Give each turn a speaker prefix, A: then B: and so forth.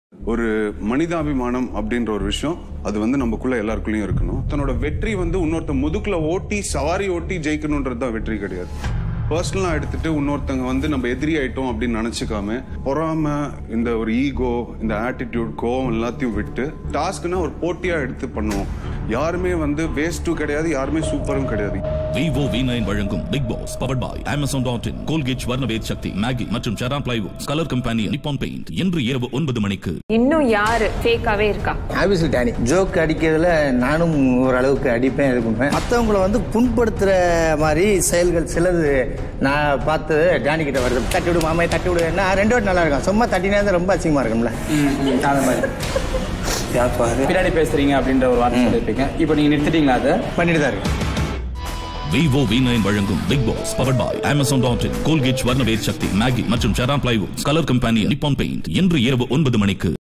A: ஒரு மனிதாபிமானம் அப்படின்ற ஒரு விஷயம் அது வந்து நமக்குள்ள எல்லாருக்குள்ளயும் இருக்கணும். தன்னோட வெற்றி வந்து இன்னொருத்த முதுகுல ஓட்டி சவாரி ஓட்டி ஜெயிக்கணும்ன்றது தான் வெற்றி கிடையாது. பர்சனலா எடுத்துட்டு இன்னொருத்தங்க வந்து நம்ம எதிரி ஆயிட்டோம் அப்படின்னு நினைச்சுக்காம பொறாம இந்த ஒரு ஈகோ இந்த ஆட்டிடியூட் கோவம் எல்லாத்தையும் விட்டு டாஸ்க்னா ஒரு போட்டியா எடுத்து பண்ணுவோம். யாருமே வந்து வேஸ்டும் கிடையாது, யாருமே சூப்பரும் கிடையாது.
B: Vivo V9 வழங்கும் Bigg Boss powered by Amazon.in, Colgate Varnavet Shakti, Maggi மற்றும் Charan Plywood, Color Company, Nippon Paint. இன்று இரவு 9 மணிக்கு.
C: இன்னும் யாரு ஃபேக்காவே இருக்கா?
D: ஆபிஸ்ல டானி ஜோக் அடிக்கிறதுல நானும் ஓரளவுக்கு அடிப்பேன் இருக்குமே. மற்றவங்களை வந்து புண்படுத்துற மாதிரி செயல்கள் சிலது நான் பார்த்து டானி கிட்ட வருது. தட்டி விடு மாமே தட்டி விடு, என்ன ரெண்டு வாட்டி நல்லா இருக்கும், சும்மா தட்டினா ரொம்ப அசிங்கமா இருக்கும்ல.
E: அந்த மாதிரி பின்னாடி பேசுறீங்க அப்படின்ற ஒரு வார்த்தை சொல்லியிருப்பீங்க. இப்போ நீங்க நிறுத்திட்டீங்களா? அதை
D: பண்ணிட்டு தான் இருக்கு.
B: Vivo V9 வழங்கும் Bigg Boss powered by Amazon.in, Colgate Varnavet Shakti, Maggi மற்றும் Charan Plywood, Color Company, Nippon Paint. இன்று இரவு 9 மணிக்கு.